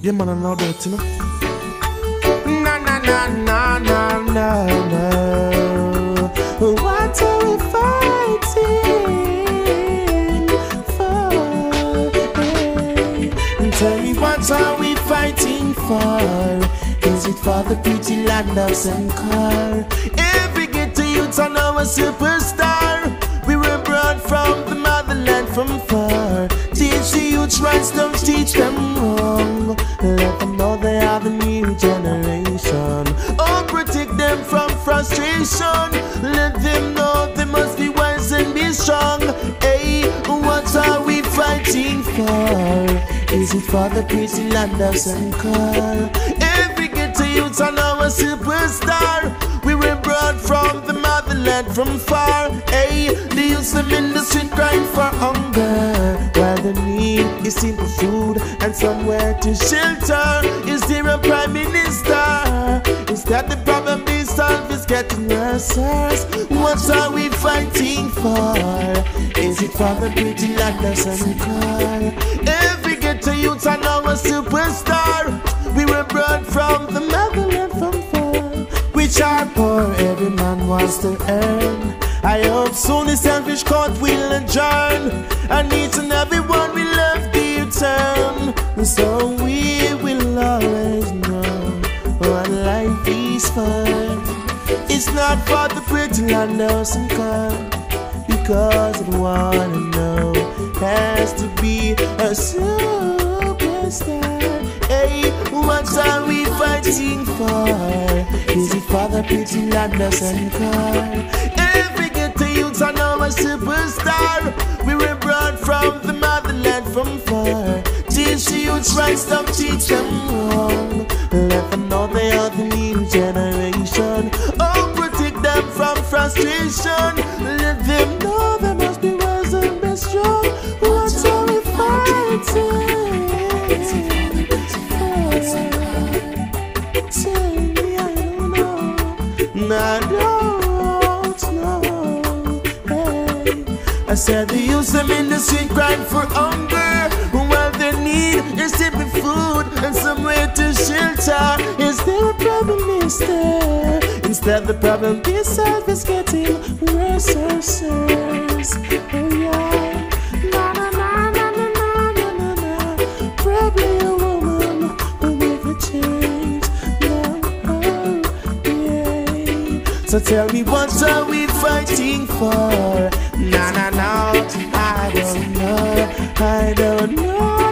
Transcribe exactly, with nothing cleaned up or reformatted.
Yeah, man, I know that, you know. Na na na na na na na. What are we fighting for? Hey. Tell me, what are we fighting for? Is it for the pretty land of Sankar? Every ghetto youth are now a superstar. We were brought from the motherland from far. Teach the youth rights, don't teach them wrong. Let them know they are the new generation. Oh, protect them from frustration. Let them know they must be wise and be strong. Hey, what are we fighting for? Is it for the pretty land of Sankar? Every ghetto youth are now a superstar. We were brought from the motherland from far. Hey, the youths them in the street crying for hunger, while the need is simple food and somewhere to shelter. Is there a prime minister? Is that the problem we solve is getting worse? What are we fighting for? Is it for the pretty land of Sankar? Every ghetto youth are now a superstar. We were brought from the motherland from far. Which are poor, every man wants to earn. I hope soon the selfish court will adjourn, and each and every one will love the return. So we will always know what life is for. It's not for the pretty land of Sankar, because I wanna know has to be a superstar. Hey, what are we fighting for? Is it for the pretty land of Sankar? Every ghetto youths are now a superstar. We were brought from the motherland from far. Teach the youths rights, don't teach them wrong. Let them know they are the new generation. Oh, protect them from frustration. Let them know they must be wise and be strong. What are we fighting? I don't know. Hey. I said the youths them in the street crying for hunger, while they need is simple food and somewhere to shelter. Is there a problem, mister? Instead the problem itself is getting worse and worse. Oh yeah. Na na na na na na na na. Probably a woman will make a change. So tell me, what are we fighting for? Nah, nah, nah, I don't know, I don't know.